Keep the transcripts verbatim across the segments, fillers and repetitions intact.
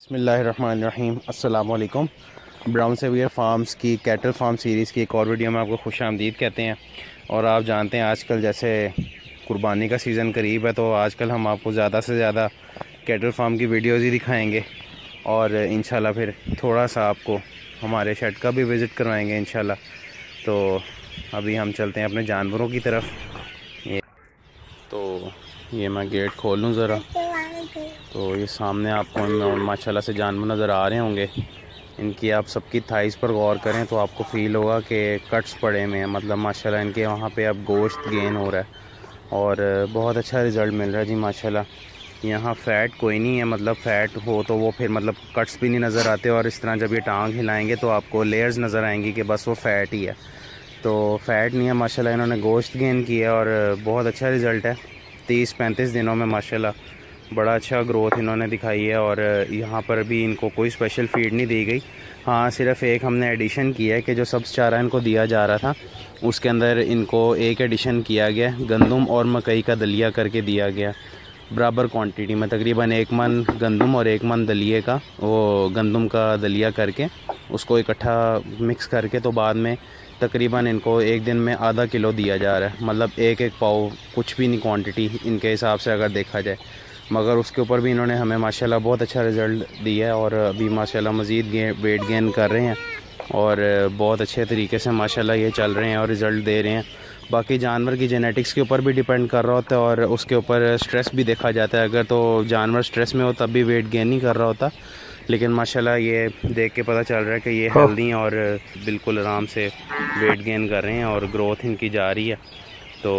बिस्मिल्लाहिर्रहमानिर्रहीम अस्सलाम वालेकुम। ब्राउन सेवियर फार्म्स की कैटल फार्म सीरीज़ की एक और वीडियो में आपको खुशामदीद कहते हैं। और आप जानते हैं आजकल जैसे कुर्बानी का सीज़न करीब है, तो आजकल हम आपको ज़्यादा से ज़्यादा कैटल फार्म की वीडियोज़ ही दिखाएंगे और इंशाल्लाह फिर थोड़ा सा आपको हमारे शेड का भी विज़िट करवाएंगे इंशाल्लाह। तो अभी हम चलते हैं अपने जानवरों की तरफ। ये तो ये मैं गेट खोल लूँ ज़रा, तो ये सामने आपको माशाल्लाह से जानवर नज़र आ रहे होंगे। इनकी आप सबकी थाइस पर गौर करें तो आपको फ़ील होगा कि कट्स पड़े हुए हैं, मतलब माशाल्लाह इनके वहाँ पे अब गोश्त गेन हो रहा है और बहुत अच्छा रिज़ल्ट मिल रहा है जी माशाल्लाह। यहाँ फ़ैट कोई नहीं है, मतलब फ़ैट हो तो वो फिर मतलब कट्स भी नहीं नज़र आते, और इस तरह जब ये टांग हिलाएंगे तो आपको लेयर्स नज़र आएंगी कि बस वो फ़ैट ही है। तो फ़ैट नहीं है माशाल्लाह, इन्होंने गोश्त गेन किया और बहुत अच्छा रिज़ल्ट है। तीस पैंतीस दिनों में माशाल्लाह बड़ा अच्छा ग्रोथ इन्होंने दिखाई है। और यहाँ पर भी इनको कोई स्पेशल फीड नहीं दी गई। हाँ, सिर्फ एक हमने एडिशन किया है कि जो सब्ज़ चारा इनको दिया जा रहा था उसके अंदर इनको एक एडिशन किया गया, गंदम और मकई का दलिया करके दिया गया बराबर क्वांटिटी में, तकरीबन एक मन गंदम और एक मन दलिए का, वो गंदम का दलिया करके उसको इकट्ठा मिक्स करके तो बाद में तकरीबन इनको एक दिन में आधा किलो दिया जा रहा है, मतलब एक एक पाव, कुछ भी नहीं क्वांटिटी इनके हिसाब से अगर देखा जाए। मगर उसके ऊपर भी इन्होंने हमें माशाल्लाह बहुत अच्छा रिज़ल्ट दिया है और अभी माशाल्लाह मज़ीद गे वेट गेन कर रहे हैं और बहुत अच्छे तरीके से माशाल्लाह ये चल रहे हैं और रिज़ल्ट दे रहे हैं। बाकी जानवर की जेनेटिक्स के ऊपर भी डिपेंड कर रहा होता है और उसके ऊपर स्ट्रेस भी देखा जाता है। अगर तो जानवर स्ट्रेस में हो तब भी वेट गेन नहीं कर रहा होता, लेकिन माशाल्लाह ये देख के पता चल रहा है कि ये हेल्दी हैं और बिल्कुल आराम से वेट गेन कर रहे हैं और ग्रोथ इनकी जा रही है। तो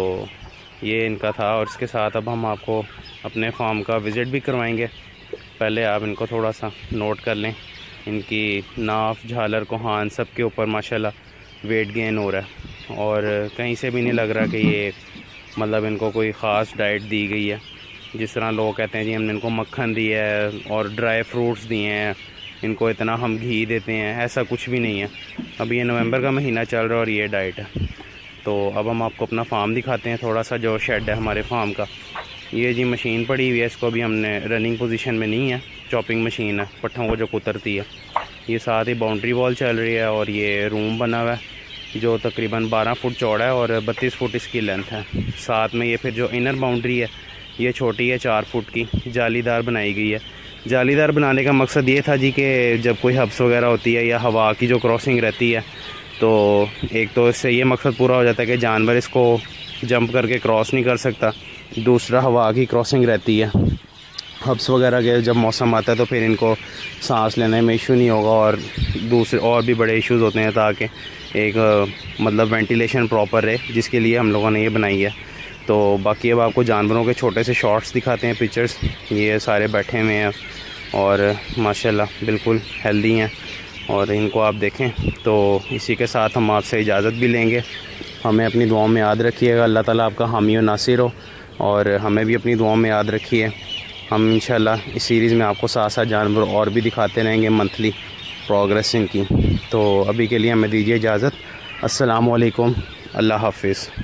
ये इनका था और इसके साथ अब हम आपको अपने फार्म का विज़िट भी करवाएंगे। पहले आप इनको थोड़ा सा नोट कर लें, इनकी नाफ, झालर, कोहान सब के ऊपर माशाल्लाह वेट गेन हो रहा है और कहीं से भी नहीं लग रहा कि ये मतलब इनको कोई ख़ास डाइट दी गई है। जिस तरह लोग कहते हैं जी हमने इनको मक्खन दिया है और ड्राई फ्रूट्स दिए हैं, इनको इतना हम घी देते हैं, ऐसा कुछ भी नहीं है। अभी ये नवंबर का महीना चल रहा है और ये डाइट है। तो अब हम आपको अपना फार्म दिखाते हैं, थोड़ा सा जो शेड है हमारे फार्म का। ये जी मशीन पड़ी हुई है, इसको भी हमने रनिंग पोजीशन में नहीं है, चॉपिंग मशीन है, पट्ठों को जो कुतरती है। ये साथ ही बाउंड्री वॉल चल रही है और ये रूम बना हुआ है जो तकरीबन बारह फुट चौड़ा है और बत्तीस फुट इसकी लेंथ है। साथ में ये फिर जो इनर बाउंड्री है ये छोटी है, चार फुट की, जालीदार बनाई गई है। जालीदार बनाने का मकसद ये था जी कि जब कोई हब्स वगैरह होती है या हवा की जो क्रॉसिंग रहती है तो एक तो इससे ये मकसद पूरा हो जाता है कि जानवर इसको जंप करके क्रॉस नहीं कर सकता, दूसरा हवा की क्रॉसिंग रहती है। हब्स वगैरह के जब मौसम आता है तो फिर इनको सांस लेने में इशू नहीं होगा और दूसरे और भी बड़े इश्यूज़ होते हैं, ताकि एक मतलब वेंटिलेशन प्रॉपर रहे, जिसके लिए हम लोगों ने ये बनाई है। तो बाकी अब आपको जानवरों के छोटे से शॉट्स दिखाते हैं, पिक्चर्स। ये सारे बैठे हुए हैं और माशाल्लाह बिल्कुल हेल्दी हैं और इनको आप देखें। तो इसी के साथ हम आपसे इजाज़त भी लेंगे। हमें अपनी दुआओं में याद रखिएगा, अल्लाह ताला आपका हामी और नासिर हो, और हमें भी अपनी दुआओं में याद रखिए। हम इंशाल्लाह इस सीरीज़ में आपको साथ साथ जानवर और भी दिखाते रहेंगे, मंथली प्रोग्रेस इनकी। तो अभी के लिए हमें दीजिए इजाज़त। अस्सलामु अलैकुम, अल्लाह हाफिज़।